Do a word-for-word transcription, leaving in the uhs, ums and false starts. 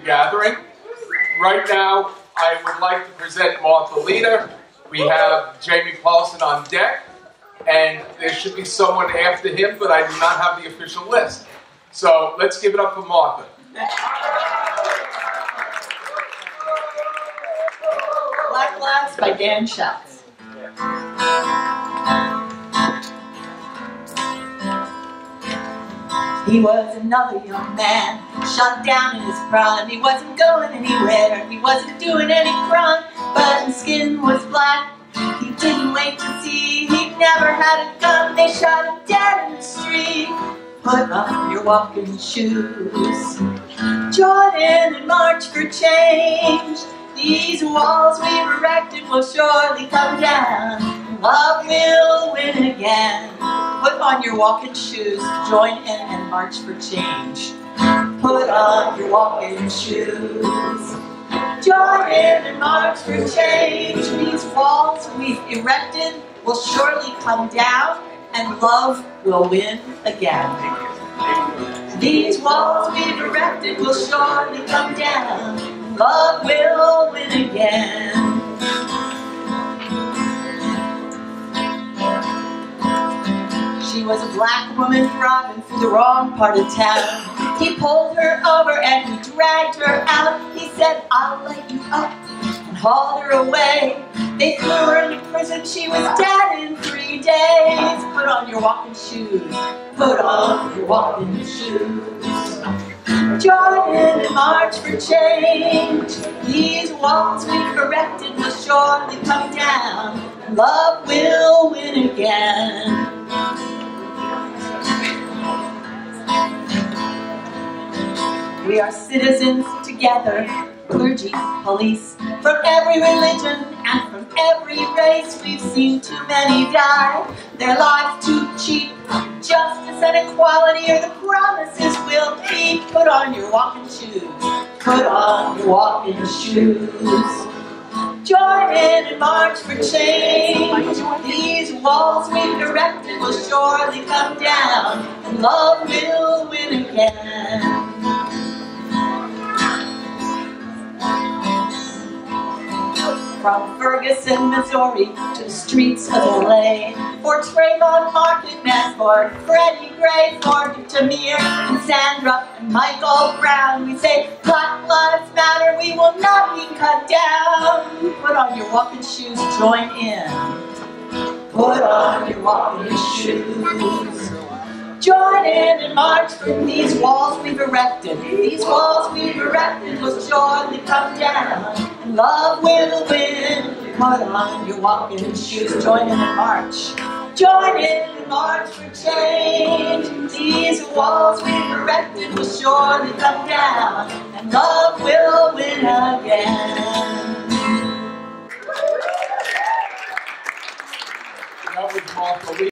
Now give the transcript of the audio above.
gathering. Right now, I would like to present Martha Leader. We have Jamie Paulson on deck, and there should be someone after him, but I do not have the official list. So let's give it up for Martha. Black Lives by Dan Shatz. He was another young man, shot down in his prime. He wasn't going anywhere, he wasn't doing any crime, but his skin was black. He didn't wait to see, he never had a gun. They shot him dead in the street. Put on your walking shoes, join in and march for change. These walls we've erected will surely come down. Love will win again. Put on your walking shoes, join in and march for change. Put on your walking shoes, join in and march for change. These walls we've erected will surely come down, and love will win again. These walls we've erected will surely come down, love will win again. She was a black woman driving through the wrong part of town. He pulled her over and he dragged her out. He said, "I'll let you up," and hauled her away. They threw her into prison. She was dead in three days. Put on your walking shoes, put on your walking shoes. Join in and march for change. These walls we've erected will surely come down, and love will win again. We are citizens together, clergy, police, from every religion and from every race. We've seen too many die, their lives too cheap. Justice and equality are the promises we'll keep. Put on your walking shoes, put on your walking shoes. Join in and march for change. These walls we've erected will surely come down, and love will win again. From Ferguson, Missouri to the streets of L A, for Trayvon Martin, for Freddie Gray, for Tamir and Sandra and Michael Brown, we say Black Lives Matter, we will not be cut down. Put on your walking shoes, join in. Put on your walking shoes, join in and march for these walls we've erected. These walls we've erected will surely come down, and love will win. Put on your walking shoes, join in and march. Join in and march for change. These walls we've erected will surely come down, and love will win again. That was Martha Leader.